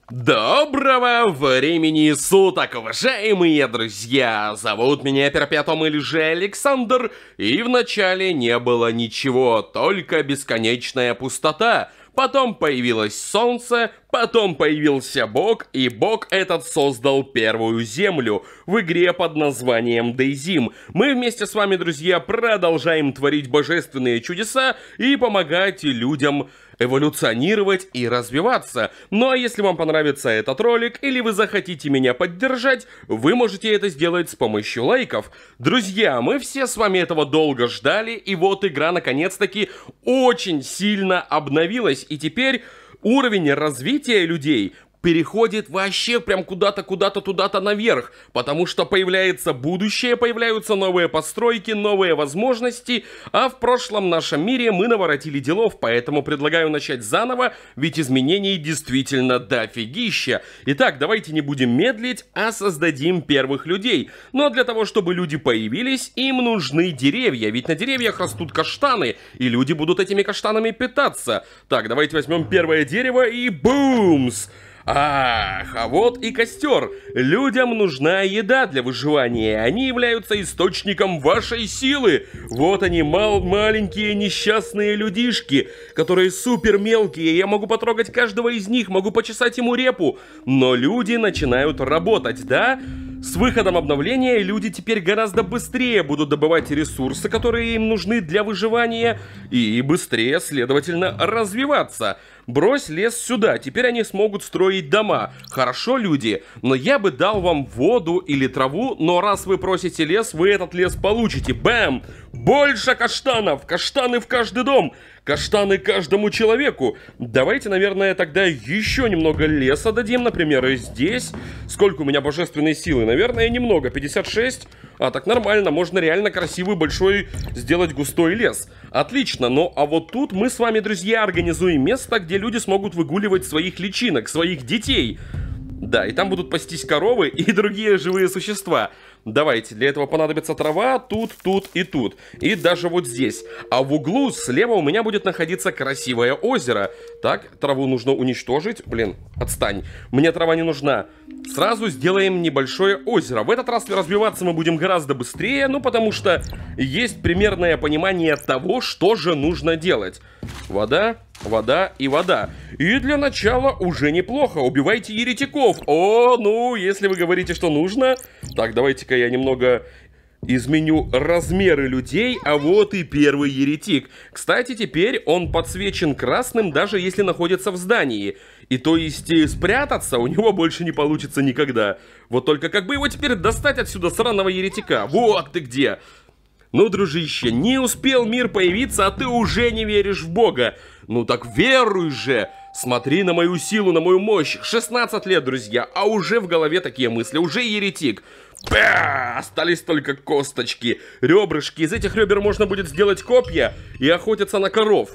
Доброго времени суток, уважаемые друзья! Зовут меня Перпетум или же Александр, и вначале не было ничего, только бесконечная пустота. Потом появилось солнце, потом появился Бог, и Бог этот создал первую землю в игре под названием DayZ. Мы вместе с вами, друзья, продолжаем творить божественные чудеса и помогать людям эволюционировать и развиваться. Ну а если вам понравится этот ролик или вы захотите меня поддержать, вы можете это сделать с помощью лайков. Друзья, мы все с вами этого долго ждали, и вот игра наконец-таки очень сильно обновилась, и теперь уровень развития людей переходит вообще прям куда-то, туда-то наверх, потому что появляется будущее, появляются новые постройки, новые возможности, а в прошлом нашем мире мы наворотили делов, поэтому предлагаю начать заново, ведь изменений действительно дофигища. Итак, давайте не будем медлить, а создадим первых людей. Но для того, чтобы люди появились, им нужны деревья, ведь на деревьях растут каштаны, и люди будут этими каштанами питаться. Так, давайте возьмем первое дерево и бумс! Ах, а вот и костер. Людям нужна еда для выживания. Они являются источником вашей силы. Вот они, маленькие несчастные людишки, которые супер мелкие. Я могу потрогать каждого из них, могу почесать ему репу. Но люди начинают работать, да? С выходом обновления люди теперь гораздо быстрее будут добывать ресурсы, которые им нужны для выживания, и быстрее, следовательно, развиваться. Брось лес сюда, теперь они смогут строить дома. Хорошо, люди, но я бы дал вам воду или траву, но раз вы просите лес, вы этот лес получите. Бэм! Больше каштанов! Каштаны в каждый дом! Каштаны каждому человеку. Давайте, наверное, тогда еще немного леса дадим, например, и здесь. Сколько у меня божественной силы? Наверное, немного, 56. А, так нормально, можно реально красивый, большой сделать густой лес. Отлично, ну а вот тут мы с вами, друзья, организуем место, где люди смогут выгуливать своих личинок, своих детей. Да, и там будут пастись коровы и другие живые существа. Давайте, для этого понадобится трава тут, тут и тут. И даже вот здесь. А в углу слева у меня будет находиться красивое озеро. Так, траву нужно уничтожить. Блин, отстань. Мне трава не нужна. Сразу сделаем небольшое озеро. В этот раз развиваться мы будем гораздо быстрее, ну потому что есть примерное понимание того, что же нужно делать. Вода, вода и вода. И для начала уже неплохо. Убивайте еретиков. О, ну, если вы говорите, что нужно. Так, давайте-ка я немного изменю размеры людей, а вот и первый еретик. Кстати, теперь он подсвечен красным, даже если находится в здании. И то есть спрятаться у него больше не получится никогда. Вот только как бы его теперь достать отсюда, сраного еретика? Вот ты где! Ну, дружище, не успел мир появиться, а ты уже не веришь в Бога. Ну так веруй же! Смотри на мою силу, на мою мощь. 16 лет, друзья, а уже в голове такие мысли, уже еретик. Ба! Остались только косточки, ребрышки. Из этих ребер можно будет сделать копья и охотиться на коров.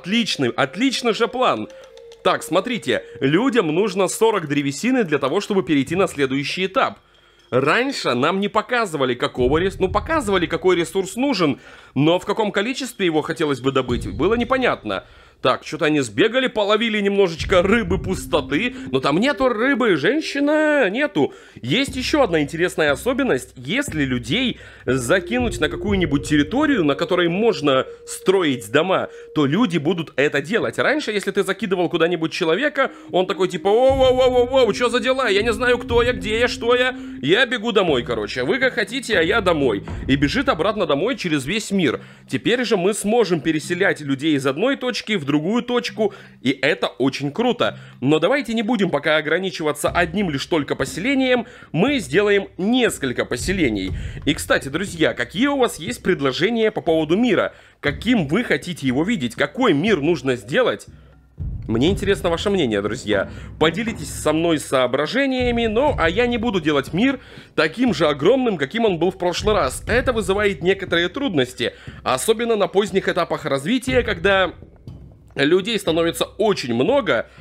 Отличный же план. Так, смотрите, людям нужно 40 древесины для того, чтобы перейти на следующий этап. Раньше нам не показывали, показывали, какой ресурс нужен, но в каком количестве его хотелось бы добыть, было непонятно. Так, что-то они сбегали, половили немножечко рыбы пустоты, но там нету рыбы, женщина, нету. Есть еще одна интересная особенность. Если людей закинуть на какую-нибудь территорию, на которой можно строить дома, то люди будут это делать. Раньше, если ты закидывал куда-нибудь человека, он такой типа: воу, что за дела, я не знаю, кто я, где я, что я бегу домой, короче. Вы как хотите, а я домой. И бежит обратно домой через весь мир. Теперь же мы сможем переселять людей из одной точки в другую точку, и это очень круто. Но давайте не будем пока ограничиваться одним лишь только поселением, мы сделаем несколько поселений. И, кстати, друзья, какие у вас есть предложения по поводу мира? Каким вы хотите его видеть? Какой мир нужно сделать? Мне интересно ваше мнение, друзья. Поделитесь со мной соображениями, а я не буду делать мир таким же огромным, каким он был в прошлый раз. Это вызывает некоторые трудности, особенно на поздних этапах развития, когда людей становится очень много,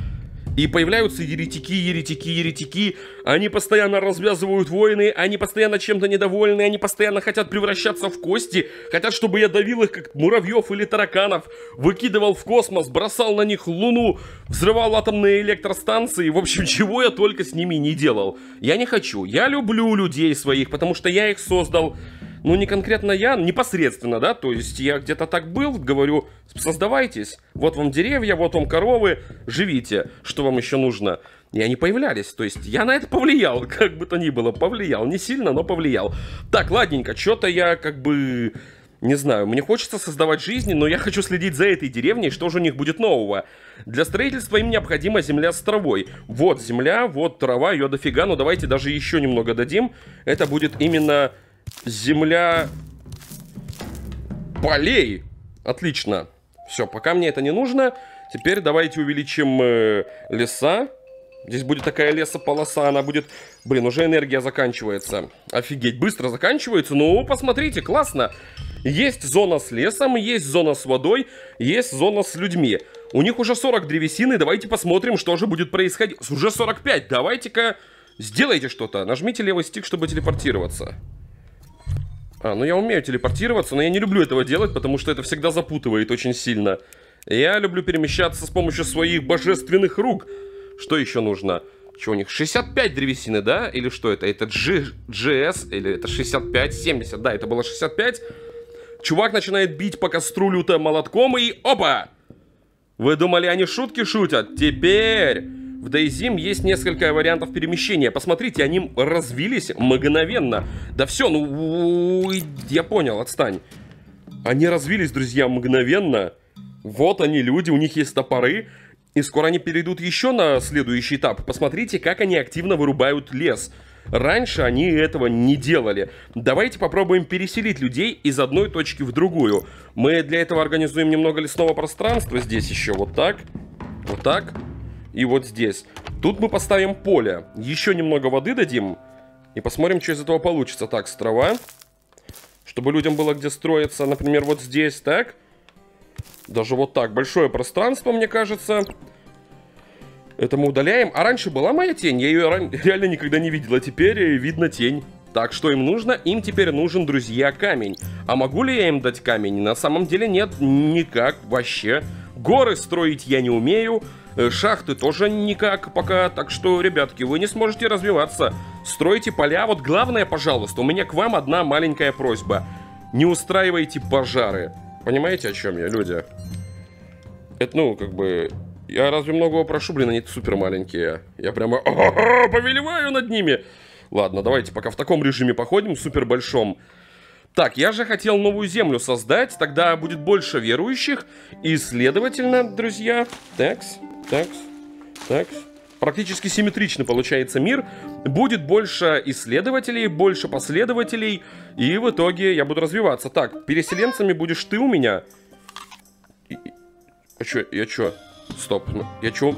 И появляются еретики. Они постоянно развязывают войны, они постоянно чем-то недовольны, они постоянно хотят превращаться в кости, хотят, чтобы я давил их, как муравьев или тараканов, выкидывал в космос, бросал на них луну, взрывал атомные электростанции. В общем, чего я только с ними не делал. Я не хочу. Я люблю людей своих, потому что я их создал. Ну, не конкретно я, непосредственно, да, то есть я где-то так был, говорю, создавайтесь, вот вам деревья, вот вам коровы, живите, что вам еще нужно? И они появлялись, то есть я на это повлиял, как бы то ни было, повлиял, не сильно, но повлиял. Так, ладненько, что-то я как бы, не знаю, мне хочется создавать жизни, но я хочу следить за этой деревней, что же у них будет нового. Для строительства им необходима земля с травой. Вот земля, вот трава, ее дофига, но давайте даже еще немного дадим, это будет именно... Земля полей. Отлично. Все, пока мне это не нужно. Теперь давайте увеличим леса. Здесь будет такая лесополоса, она будет... Блин, уже энергия заканчивается. Офигеть, быстро заканчивается. Ну, посмотрите, классно. Есть зона с лесом, есть зона с водой, есть зона с людьми. У них уже 40 древесины. Давайте посмотрим, что же будет происходить. Уже 45. Давайте-ка сделайте что-то. Нажмите левый стик, чтобы телепортироваться. Ну я умею телепортироваться, но я не люблю этого делать, потому что это всегда запутывает очень сильно. Я люблю перемещаться с помощью своих божественных рук. Что еще нужно? Что у них? 65 древесины, да? Или что это? Это GS, или это 65, 70, да, это было 65. Чувак начинает бить по костру люто молотком и... Опа! Вы думали, они шутки шутят? Теперь... В DayZ есть несколько вариантов перемещения. Посмотрите, они развились мгновенно. Да все, ну... Я понял, отстань. Они развились, друзья, мгновенно. Вот они, люди, у них есть топоры. И скоро они перейдут еще на следующий этап. Посмотрите, как они активно вырубают лес. Раньше они этого не делали. Давайте попробуем переселить людей из одной точки в другую. Мы для этого организуем немного лесного пространства. Здесь еще вот так. Вот так. И вот здесь. Тут мы поставим поле. Еще немного воды дадим. И посмотрим, что из этого получится. Так, с трава. Чтобы людям было где строиться. Например, вот здесь, так. Даже вот так. Большое пространство, мне кажется. Это мы удаляем. А раньше была моя тень. Я ее реально никогда не видел. А теперь видно тень. Так, что им нужно? Им теперь нужен, друзья, камень. А могу ли я им дать камень? На самом деле нет, никак вообще. Горы строить я не умею. Шахты тоже никак пока. Так что, ребятки, вы не сможете развиваться. Стройте поля. Вот главное, пожалуйста, у меня к вам одна маленькая просьба. Не устраивайте пожары. Понимаете, о чем я, люди? Это, ну, как бы... Я разве многого прошу? Блин, они супер маленькие. Я прямо повелеваю над ними. Ладно, давайте пока в таком режиме походим, супер большом. Так, я же хотел новую землю создать. Тогда будет больше верующих. И, следовательно, друзья... Такс. Практически симметрично получается мир. Будет больше исследователей, больше последователей. И в итоге я буду развиваться. Так, переселенцами будешь ты у меня. А чё? Я чё? Стоп. Я чё?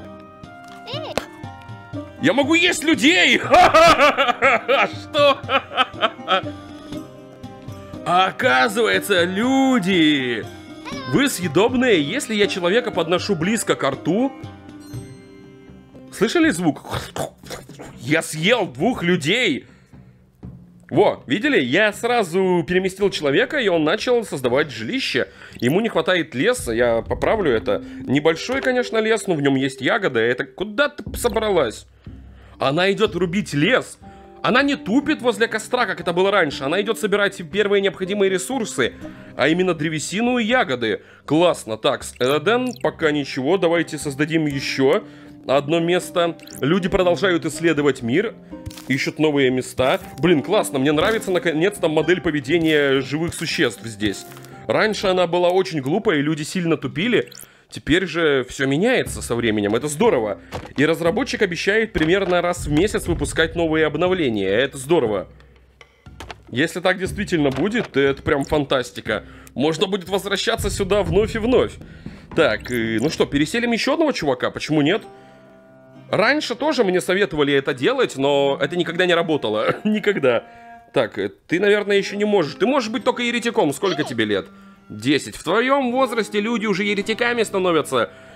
Я могу есть людей! Что? Оказывается, люди! Вы съедобные, если я человека подношу близко к рту. Слышали звук? Я съел 2 людей. Во, видели? Я сразу переместил человека, и он начал создавать жилище. Ему не хватает леса, я поправлю это. Небольшой, конечно, лес, но в нем есть ягоды. Это куда ты собралась? Она идет рубить лес. Она не тупит возле костра, как это было раньше. Она идет собирать первые необходимые ресурсы, а именно древесину и ягоды. Классно. Так, с Эден пока ничего. Давайте создадим еще одно место. Люди продолжают исследовать мир, ищут новые места. Блин, классно. Мне нравится, наконец-то, модель поведения живых существ здесь. Раньше она была очень глупая, и люди сильно тупили. Теперь же все меняется со временем, это здорово. И разработчик обещает примерно раз в месяц выпускать новые обновления, это здорово. Если так действительно будет, это прям фантастика. Можно будет возвращаться сюда вновь и вновь. Так, ну что, переселим еще одного чувака, почему нет? Раньше тоже мне советовали это делать, но это никогда не работало, никогда. Так, ты, наверное, еще не можешь. Ты можешь быть только еретиком, сколько тебе лет? 10. В твоем возрасте люди уже еретиками становятся.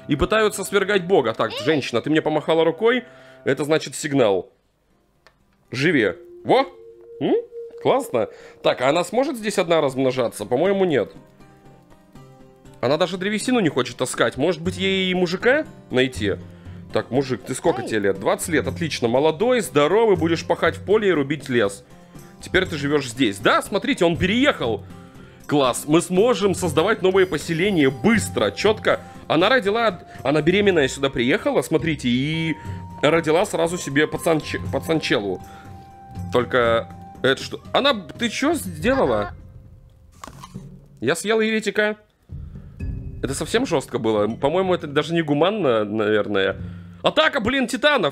и пытаются свергать бога. Так, женщина, ты мне помахала рукой, это значит сигнал. Живи. Во! Классно. Так, а она сможет здесь одна размножаться? По-моему, нет. Она даже древесину не хочет таскать. Может быть, ей и мужика найти? Так, мужик, ты сколько тебе лет? 20 лет, отлично. Молодой, здоровый, будешь пахать в поле и рубить лес. Теперь ты живешь здесь. Да, смотрите, он переехал. Класс. Мы сможем создавать новые поселения быстро, четко. Она родила, она беременная сюда приехала, смотрите, и родила сразу себе пацанчелу. Только это что? Она, ты что сделала? Я съел еретика. Это совсем жестко было. По-моему, это даже не гуманно, наверное. Атака, блин, титанов!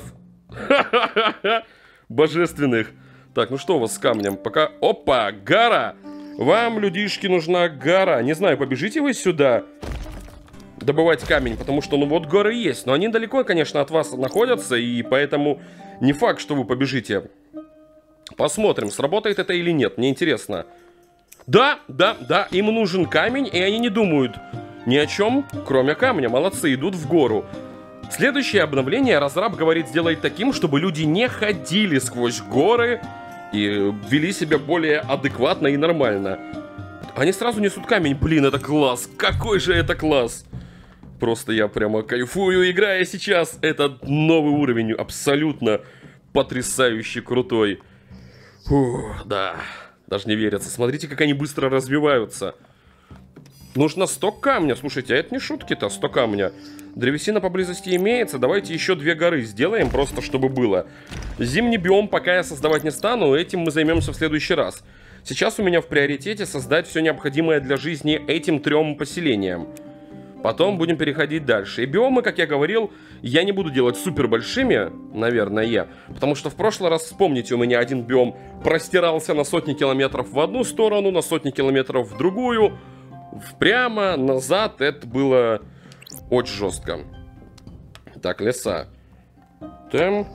Божественных. Так, ну что у вас с камнем? Пока... Опа, гора! Вам, людишки, нужна гора. Не знаю, побежите вы сюда добывать камень, потому что, ну вот, горы есть. Но они далеко, конечно, от вас находятся, и поэтому не факт, что вы побежите. Посмотрим, сработает это или нет. Мне интересно. Да, им нужен камень, и они не думают ни о чем, кроме камня. Молодцы, идут в гору. Следующее обновление разраб говорит сделать таким, чтобы люди не ходили сквозь горы и вели себя более адекватно и нормально. Они сразу несут камень. Блин, это класс. Какой же это класс. Просто я прямо кайфую, играя сейчас. Это новый уровень, абсолютно потрясающе крутой. Фух, да, даже не верится. Смотрите, как они быстро развиваются. Нужно 100 камня. Слушайте, а это не шутки-то, 100 камня. Древесина поблизости имеется. Давайте еще 2 горы сделаем, просто чтобы было. Зимний биом пока я создавать не стану. Этим мы займемся в следующий раз. Сейчас у меня в приоритете создать все необходимое для жизни этим 3 поселениям. Потом будем переходить дальше. И биомы, как я говорил, я не буду делать супер большими, наверное. Потому что в прошлый раз, вспомните, у меня один биом простирался на сотни километров в одну сторону, на сотни километров в другую. Прямо, назад. Это было очень жестко. Так, леса. Там.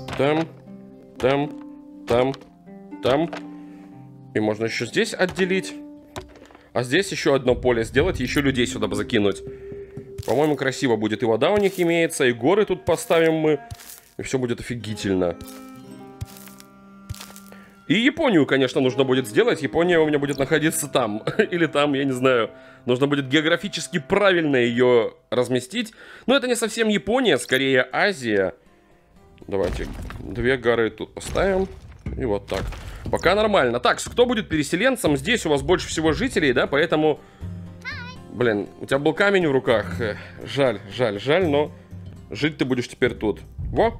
И можно еще здесь отделить. А здесь еще одно поле сделать, еще людей сюда бы закинуть. По-моему, красиво будет. И вода у них имеется, и горы тут поставим мы. И все будет офигительно. И Японию, конечно, нужно будет сделать. Япония у меня будет находиться там. Или там, я не знаю. Нужно будет географически правильно ее разместить. Но это не совсем Япония, скорее Азия. Давайте 2 горы тут поставим. И вот так. Пока нормально. Так, кто будет переселенцем? Здесь у вас больше всего жителей, да? Поэтому... Блин, у тебя был камень в руках. Жаль, но жить ты будешь теперь тут. Во!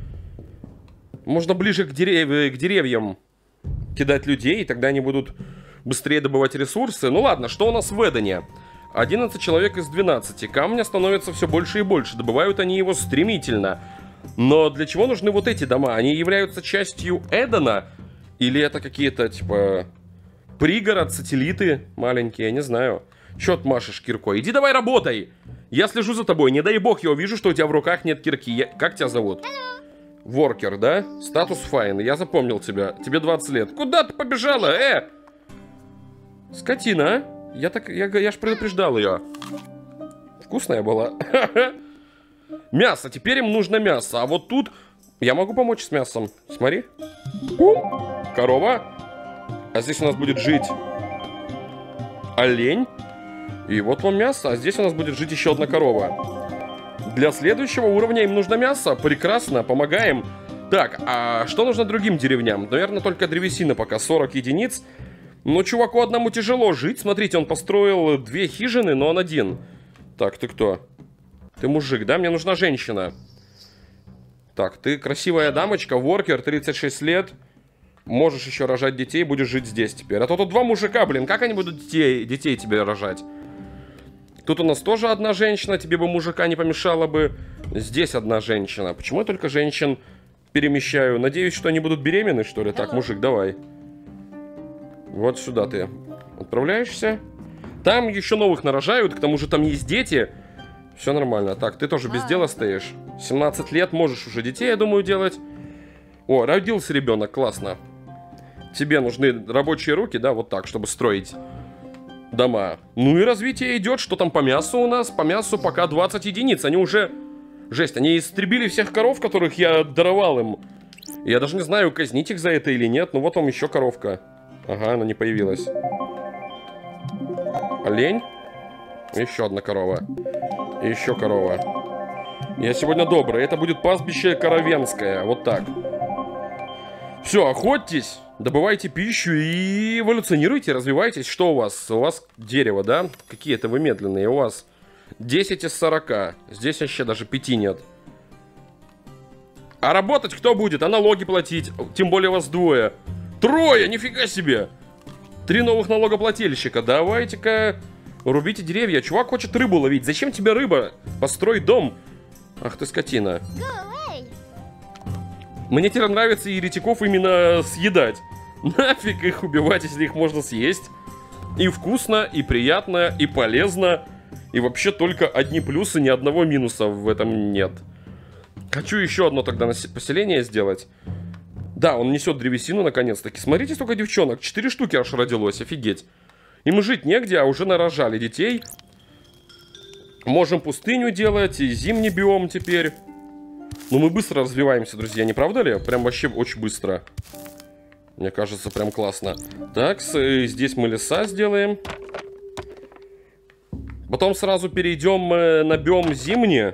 Можно ближе к деревьям кидать людей, и тогда они будут быстрее добывать ресурсы. Ну ладно, что у нас в Эдене? 11 человек из 12. Камня становится все больше и больше. Добывают они его стремительно. Но для чего нужны вот эти дома? Они являются частью Эдена? Или это какие-то, типа, пригород, сателлиты маленькие? Я не знаю. Чё ты машешь киркой? Иди давай работай! Я слежу за тобой. Не дай бог, я увижу, что у тебя в руках нет кирки. Как тебя зовут? Воркер, да? Статус файн. Я запомнил тебя. Тебе 20 лет. Куда ты побежала, Скотина, а? Я ж предупреждал ее. Вкусная была. Мясо. Теперь им нужно мясо. А вот тут я могу помочь с мясом. Смотри. Корова. А здесь у нас будет жить олень. И вот вам мясо. А здесь у нас будет жить еще одна корова. Для следующего уровня им нужно мясо. Прекрасно, помогаем. Так, а что нужно другим деревням? Наверное, только древесина пока, 40 единиц. Но чуваку одному тяжело жить. Смотрите, он построил 2 хижины, но он один. Так, ты кто? Ты мужик, да? Мне нужна женщина. Так, ты красивая дамочка, воркер, 36 лет. Можешь еще рожать детей, будешь жить здесь теперь. А то тут 2 мужика, блин, как они будут детей тебе рожать? Тут у нас тоже одна женщина, тебе бы мужика не помешало бы. Здесь одна женщина. Почему я только женщин перемещаю? Надеюсь, что они будут беременны, что ли? Так, мужик, давай. Вот сюда ты отправляешься. Там еще новых нарожают, к тому же там есть дети. Все нормально. Так, ты тоже без дела стоишь. 17 лет, можешь уже детей, я думаю, делать. О, родился ребенок, классно. Тебе нужны рабочие руки, да, вот так, чтобы строить. дома. Ну и развитие идет. Что там по мясу у нас? По мясу пока 20 единиц. Они уже... Жесть, они истребили всех коров, которых я даровал им. Я даже не знаю, казнить их за это или нет. Ну вот вам еще коровка. Ага, она не появилась. Олень. Еще одна корова. И еще корова. Я сегодня добрый. Это будет пастбище коровенское. Вот так. Все, охотьтесь. Добывайте пищу и эволюционируйте, развивайтесь. Что у вас? У вас дерево, да? Какие-то вы медленные. У вас 10 из 40. Здесь вообще даже 5 нет. А работать кто будет? А налоги платить? Тем более вас двое. Трое, нифига себе. 3 новых налогоплательщика. Давайте-ка рубите деревья. Чувак хочет рыбу ловить. Зачем тебе рыба? Построй дом. Ах ты скотина. Мне теперь нравится еретиков именно съедать. Нафиг их убивать, если их можно съесть. И вкусно, и приятно, и полезно. И вообще только одни плюсы, ни одного минуса в этом нет. Хочу еще одно тогда поселение сделать. Да, он несет древесину наконец-таки. Смотрите, сколько девчонок. 4 штуки аж родилось, офигеть. Им жить негде, а уже нарожали детей. Можем пустыню делать, и зимний биом теперь. Ну, мы быстро развиваемся, друзья, не правда ли? Прям вообще очень быстро. Мне кажется, прям классно. Так, здесь мы леса сделаем. Потом сразу перейдем на биом зимний.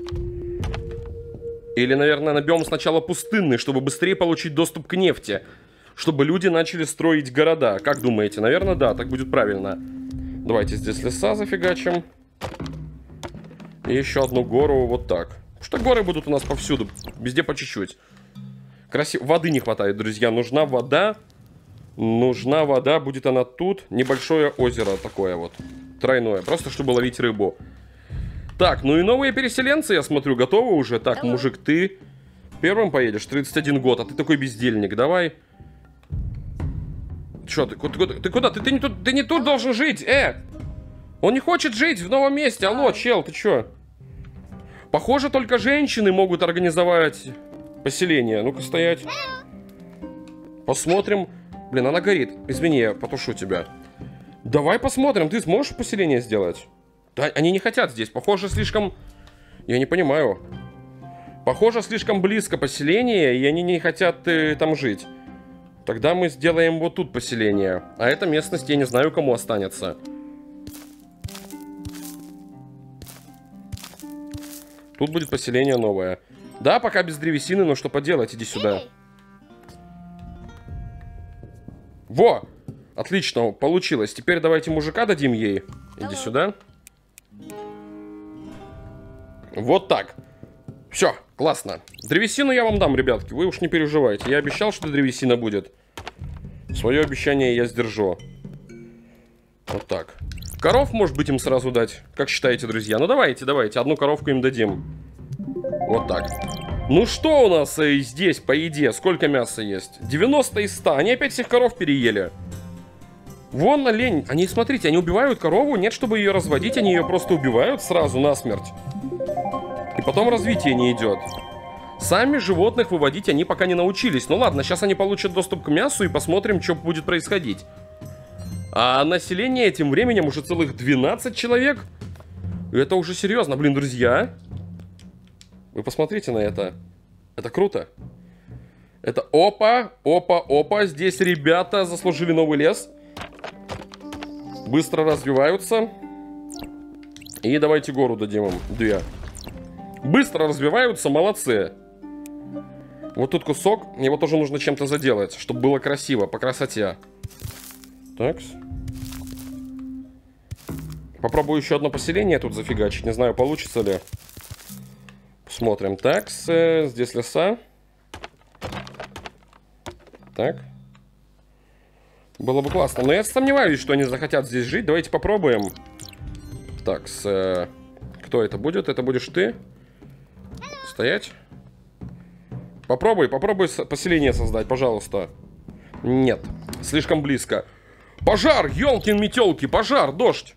Или, наверное, на биом сначала пустынный, чтобы быстрее получить доступ к нефти. Чтобы люди начали строить города. Как думаете? Наверное, да, так будет правильно. Давайте здесь леса зафигачим. И еще одну гору вот так. Потому что горы будут у нас повсюду. Везде по чуть-чуть. Красиво. Воды не хватает, друзья. Нужна вода. Нужна вода. Будет она тут. Небольшое озеро такое вот. Тройное. Просто чтобы ловить рыбу. Так, ну и новые переселенцы, я смотрю, готовы уже. Так, мужик, ты первым поедешь. 31 год, а ты такой бездельник. Давай. Че, ты куда? Ты не тут должен жить. Он не хочет жить в новом месте. Алло, чел, ты че? Похоже, только женщины могут организовать поселение. Ну-ка, стоять. Посмотрим. Блин, она горит. Извини, я потушу тебя. Давай посмотрим. Ты сможешь поселение сделать? Да, они не хотят здесь. Похоже, слишком... Я не понимаю. Похоже, слишком близко поселение, и они не хотят там жить. Тогда мы сделаем вот тут поселение. А эта местность, я не знаю, кому останется. Тут будет поселение новое. Да, пока без древесины, но что поделать, иди сюда. Во! Отлично, получилось. Теперь давайте мужика дадим ей. Иди сюда. Вот так. Все, классно. Древесину я вам дам, ребятки. Вы уж не переживайте. Я обещал, что древесина будет. Свое обещание я сдержу. Вот так. Коров, может быть, им сразу дать? Как считаете, друзья? Ну, давайте. Одну коровку им дадим. Вот так. Ну, что у нас здесь по еде? Сколько мяса есть? 90 из 100. Они опять всех коров переели. Вон олень. Они, смотрите, они убивают корову. Нет, чтобы ее разводить. Они ее просто убивают сразу насмерть. И потом развитие не идет. Сами животных выводить они пока не научились. Ну ладно, сейчас они получат доступ к мясу и посмотрим, что будет происходить. А население тем временем уже целых 12 человек. Это уже серьезно. Блин, друзья. Вы посмотрите на это. Это круто. Это опа. Здесь ребята заслужили новый лес. Быстро развиваются. И давайте гору дадим им. 2. Быстро развиваются, молодцы. Вот тут кусок. Его тоже нужно чем-то заделать, чтобы было красиво, по красоте. Так. Попробую еще одно поселение тут зафигачить. Не знаю, получится ли. Посмотрим. Так, здесь леса. Так. Было бы классно. Но я сомневаюсь, что они захотят здесь жить. Давайте попробуем. Так, кто это будет? Это будешь ты. Стоять. Попробуй поселение создать, пожалуйста. Нет, слишком близко. Пожар, ёлкин-метёлки, пожар, дождь.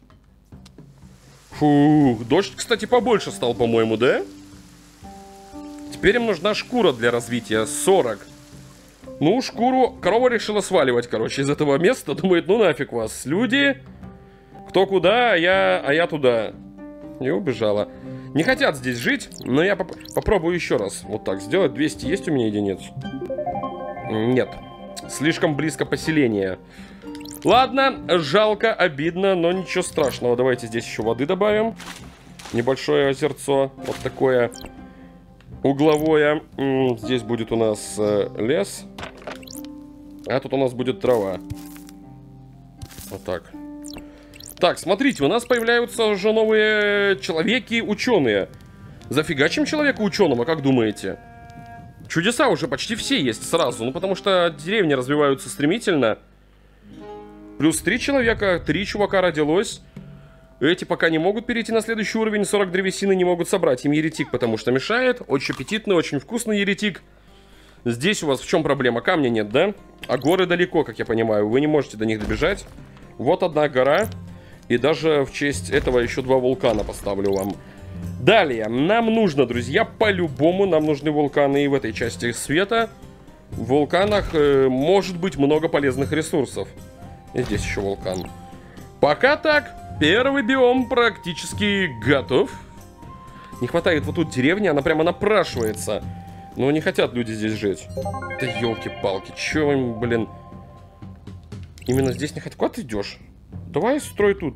Фух, дождь, кстати, побольше стал, по-моему, да? Теперь им нужна шкура для развития, 40. Ну, шкуру корова решила сваливать, короче, из этого места. Думает, ну нафиг вас, люди. Кто куда, а я туда. И убежала. Не хотят здесь жить, но я попробую еще раз. Вот так сделать. 200 есть у меня единиц? Нет. Слишком близко поселение. Ладно, жалко, обидно, но ничего страшного. Давайте здесь еще воды добавим. Небольшое озерцо. Вот такое угловое. Здесь будет у нас лес. А тут у нас будет трава. Вот так. Так, смотрите, у нас появляются уже новые человеки-ученые. Зафигачим человека-ученого, как думаете? Чудеса уже почти все есть сразу. Ну, потому что деревни развиваются стремительно. Плюс 3 человека, 3 чувака родилось. Эти пока не могут перейти на следующий уровень. 40 древесины не могут собрать. Им еретик потому что мешает. Очень аппетитный, очень вкусный еретик. Здесь у вас в чем проблема? Камня нет, да? А горы далеко, как я понимаю. Вы не можете до них добежать. Вот одна гора. И даже в честь этого еще 2 вулкана поставлю вам. Далее, нам нужно, друзья, по-любому нам нужны вулканы и в этой части света. В вулканах может быть много полезных ресурсов. И здесь еще вулкан. Пока так, первый биом практически готов. Не хватает вот тут деревни, она прямо напрашивается. Но не хотят люди здесь жить. Да елки-палки, че им, блин. Именно здесь не хотят. Куда ты идешь? Давай строй тут.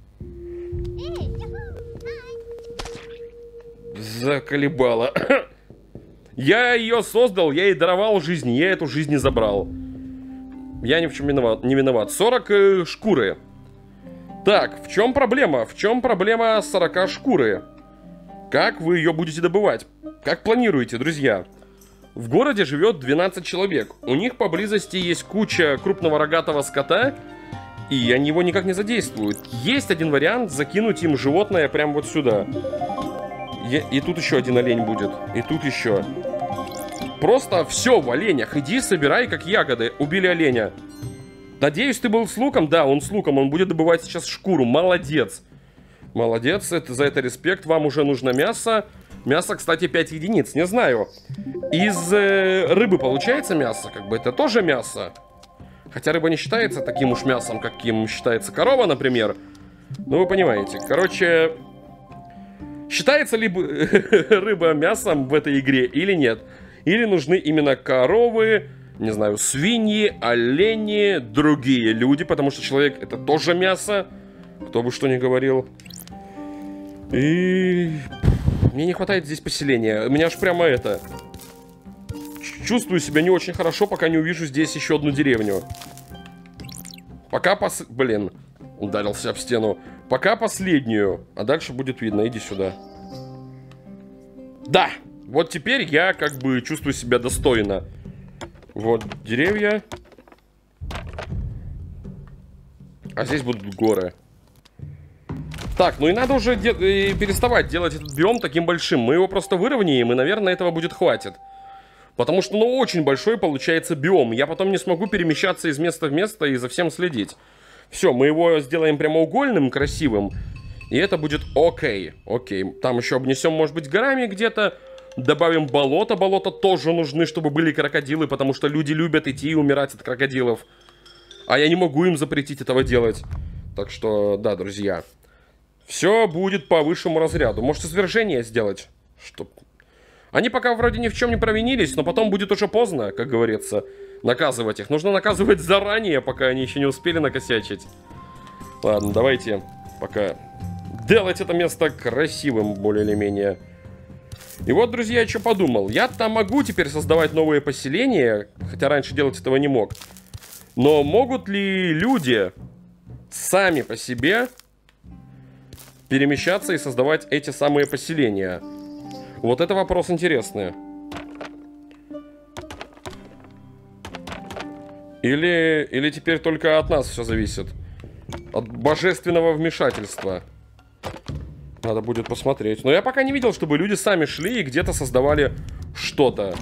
Заколебало. Я ее создал, я ей даровал жизнь, я эту жизнь не забрал. Я ни в чем не виноват. 40 шкуры. Так, в чем проблема? В чем проблема 40 шкуры? Как вы ее будете добывать? Как планируете, друзья? В городе живет 12 человек. У них поблизости есть куча крупного рогатого скота, и они его никак не задействуют. Есть один вариант закинуть им животное прямо вот сюда. И тут еще один олень будет. И тут еще. Просто все в оленях. Иди, собирай, как ягоды. Убили оленя. Надеюсь, ты был с луком? Да, он с луком. Он будет добывать сейчас шкуру. Молодец. Молодец. За это респект. Вам уже нужно мясо. Мясо, кстати, 5 единиц. Не знаю. Из рыбы получается мясо? Как бы это тоже мясо. Хотя рыба не считается таким уж мясом, каким считается корова, например. Ну, вы понимаете. Короче... Считается ли рыба мясом в этой игре или нет? Или нужны именно коровы, не знаю, свиньи, олени, другие люди, потому что человек это тоже мясо, кто бы что ни говорил. И мне не хватает здесь поселения. У меня аж прямо это... Чувствую себя не очень хорошо, пока не увижу здесь еще одну деревню. Пока Блин, ударился об стену. Пока последнюю, а дальше будет видно. Иди сюда. Да, вот теперь я как бы чувствую себя достойно. Вот деревья. А здесь будут горы. Так, ну и надо уже переставать делать этот биом таким большим. Мы его просто выровняем, и, наверное, этого будет хватит. Потому что, ну, очень большой получается биом. Я потом не смогу перемещаться из места в место и за всем следить. Все, мы его сделаем прямоугольным, красивым. И это будет окей. Окей. Там еще обнесем, может быть, горами где-то. Добавим болото. Болота тоже нужны, чтобы были крокодилы, потому что люди любят идти и умирать от крокодилов. А я не могу им запретить этого делать. Так что, да, друзья. Все будет по высшему разряду. Может, извержение сделать? Чтоб... Они пока вроде ни в чем не провинились, но потом будет уже поздно, как говорится, наказывать их. Нужно наказывать заранее, пока они еще не успели накосячить. Ладно, давайте пока делать это место красивым, более или менее. И вот, друзья, я что подумал. Я-то могу теперь создавать новые поселения, хотя раньше делать этого не мог. Но могут ли люди сами по себе перемещаться и создавать эти самые поселения? Вот это вопрос интересный. Или теперь только от нас все зависит? От божественного вмешательства. Надо будет посмотреть. Но я пока не видел, чтобы люди сами шли и где-то создавали что-то.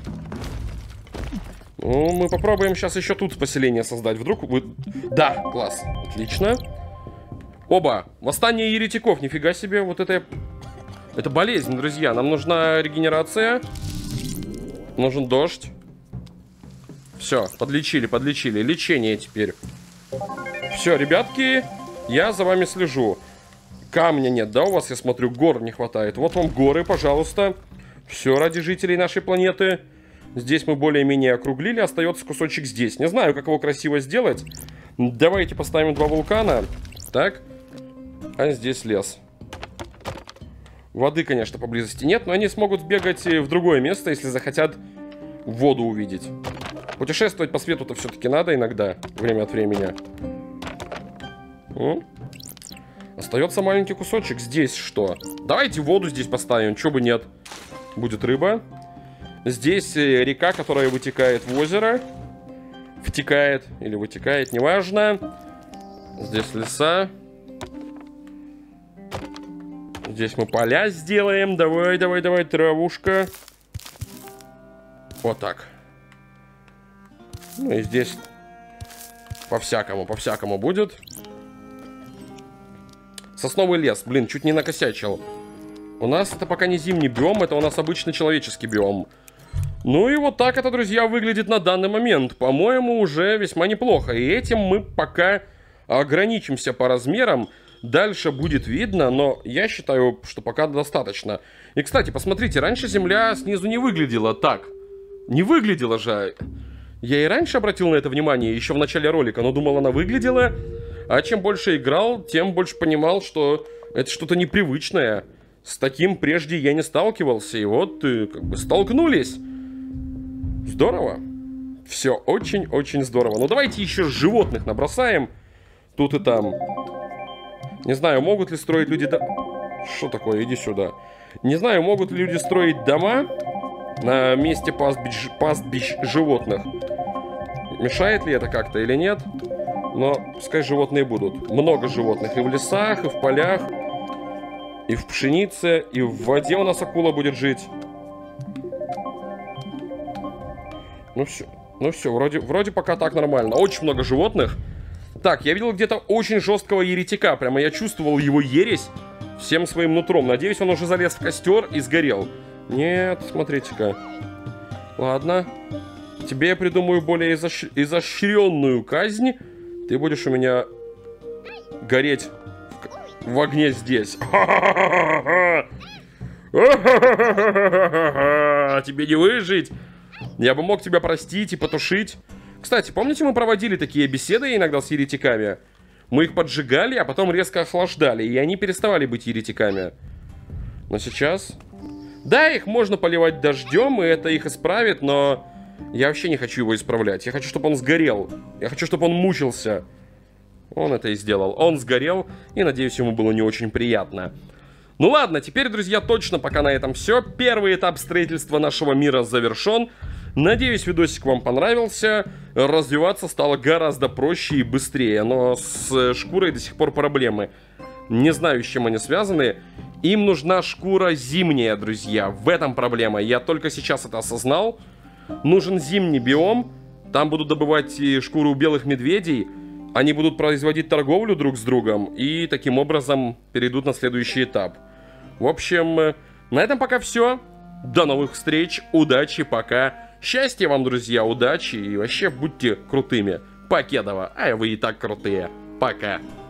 Ну, мы попробуем сейчас еще тут поселение создать. Вдруг вы... Да, класс. Отлично. Оба. Восстание еретиков. Нифига себе. Вот это... Это болезнь, друзья. Нам нужна регенерация. Нужен дождь. Все, подлечили, подлечили. Лечение теперь. Все, ребятки. Я за вами слежу. Камня нет, да, у вас, я смотрю, гор не хватает. Вот вам горы, пожалуйста. Все ради жителей нашей планеты. Здесь мы более-менее округлили, остается кусочек здесь. Не знаю, как его красиво сделать. Давайте поставим 2 вулкана. Так. А здесь лес. Воды, конечно, поблизости нет, но они смогут сбегать в другое место, если захотят воду увидеть. Путешествовать по свету-то все-таки надо иногда, время от времени. Остается маленький кусочек. Здесь что? Давайте воду здесь поставим, чего бы нет. Будет рыба. Здесь река, которая вытекает в озеро. Втекает или вытекает, неважно. Здесь леса. Здесь мы поля сделаем. Давай, давай, давай, травушка. Вот так. Ну и здесь по-всякому будет. Сосновый лес. Блин, чуть не накосячил. У нас это пока не зимний биом, это у нас обычный человеческий биом. Ну и вот так это, друзья, выглядит на данный момент. По-моему, уже весьма неплохо. И этим мы пока ограничимся по размерам. Дальше будет видно, но я считаю, что пока достаточно. И, кстати, посмотрите, раньше земля снизу не выглядела так. Не выглядела же. Я и раньше обратил на это внимание, еще в начале ролика, но думал, она выглядела. А чем больше играл, тем больше понимал, что это что-то непривычное. С таким прежде я не сталкивался, и вот как бы столкнулись. Здорово. Все очень-очень здорово. Ну давайте еще животных набросаем. Тут и там. Не знаю, могут ли строить люди... Что такое? Иди сюда. Не знаю, могут ли люди строить дома на месте пастбищ животных. Мешает ли это как-то или нет? Но пускай животные будут. Много животных. И в лесах, и в полях, и в пшенице, и в воде у нас акула будет жить. Ну все, вроде пока так нормально. Очень много животных. Так, я видел где-то очень жесткого еретика. Прямо я чувствовал его ересь всем своим нутром. Надеюсь, он уже залез в костер и сгорел. Нет, смотрите-ка. Ладно. Тебе я придумаю более изощренную казнь. Ты будешь у меня гореть в огне здесь. Тебе не выжить. Я бы мог тебя простить и потушить. Кстати, помните, мы проводили такие беседы иногда с еретиками? Мы их поджигали, а потом резко охлаждали, и они переставали быть еретиками. Но сейчас... Да, их можно поливать дождем, и это их исправит, но... Я вообще не хочу его исправлять. Я хочу, чтобы он сгорел. Я хочу, чтобы он мучился. Он это и сделал. Он сгорел, и, надеюсь, ему было не очень приятно. Ну ладно, теперь, друзья, точно пока на этом все. Первый этап строительства нашего мира завершен. Надеюсь, видосик вам понравился. Развиваться стало гораздо проще и быстрее. Но с шкурой до сих пор проблемы. Не знаю, с чем они связаны. Им нужна шкура зимняя, друзья. В этом проблема. Я только сейчас это осознал. Нужен зимний биом. Там будут добывать шкуру белых медведей. Они будут производить торговлю друг с другом. И таким образом перейдут на следующий этап. В общем, на этом пока все. До новых встреч. Удачи, пока. Счастья вам, друзья, удачи. И вообще будьте крутыми. Покедова. А вы и так крутые. Пока.